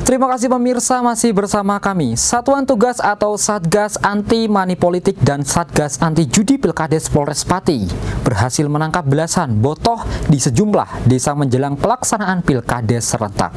Terima kasih pemirsa, masih bersama kami. Satuan Tugas atau Satgas Anti Money Politik dan Satgas Anti Judi Pilkades Polres Pati berhasil menangkap belasan botoh di sejumlah desa menjelang pelaksanaan Pilkades serentak.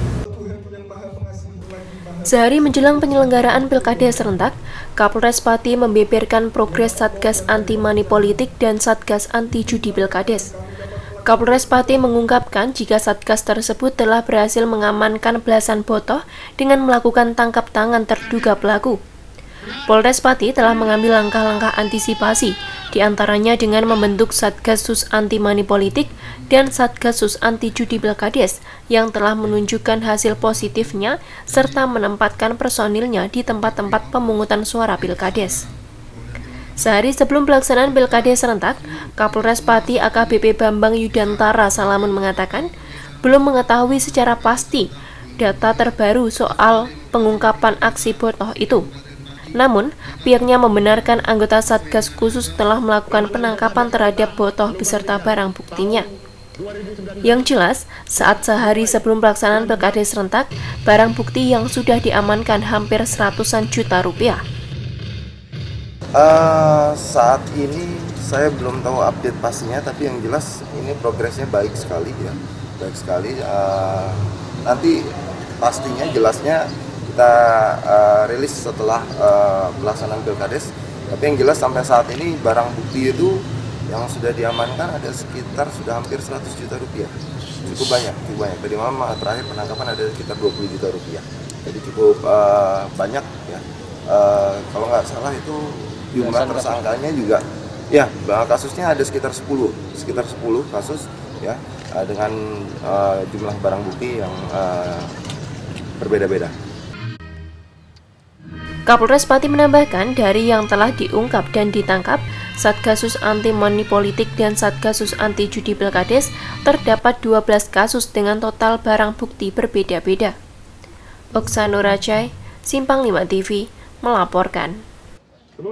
Sehari menjelang penyelenggaraan Pilkades serentak, Kapolres Pati membeberkan progres Satgas Anti Money Politik dan Satgas Anti Judi Pilkades. Kapolres Pati mengungkapkan jika Satgas tersebut telah berhasil mengamankan belasan botoh dengan melakukan tangkap tangan terduga pelaku. Polres Pati telah mengambil langkah-langkah antisipasi, diantaranya dengan membentuk Satgas Sus Anti Money Politik dan Satgas Sus Anti Judi Pilkades yang telah menunjukkan hasil positifnya serta menempatkan personilnya di tempat-tempat pemungutan suara Pilkades. Sehari sebelum pelaksanaan Pilkades serentak, Kapolres Pati AKBP Bambang Yudantara Salamun mengatakan belum mengetahui secara pasti data terbaru soal pengungkapan aksi botoh itu. Namun, pihaknya membenarkan anggota Satgas khusus telah melakukan penangkapan terhadap botoh beserta barang buktinya. Yang jelas, saat sehari sebelum pelaksanaan Pilkades serentak, barang bukti yang sudah diamankan hampir ratusan juta rupiah. Saat ini saya belum tahu update pastinya, tapi yang jelas ini progresnya baik sekali ya, baik sekali. Nanti pastinya jelasnya kita rilis setelah pelaksanaan Pilkades. Tapi yang jelas sampai saat ini barang bukti itu yang sudah diamankan ada sekitar sudah hampir 100 juta rupiah. Cukup banyak. Tadi malam terakhir penangkapan ada sekitar 20 juta rupiah. Jadi cukup banyak ya. Kalau nggak salah itu jumlah tersangkanya juga ya, kasusnya ada sekitar 10 kasus ya, dengan jumlah barang bukti yang berbeda-beda. Kapolres Pati menambahkan dari yang telah diungkap dan ditangkap Satgasus Anti Money Politik dan Satgasus Anti Judi Pilkades terdapat 12 kasus dengan total barang bukti berbeda-beda. Oksana Rajai, Simpang 5 TV melaporkan.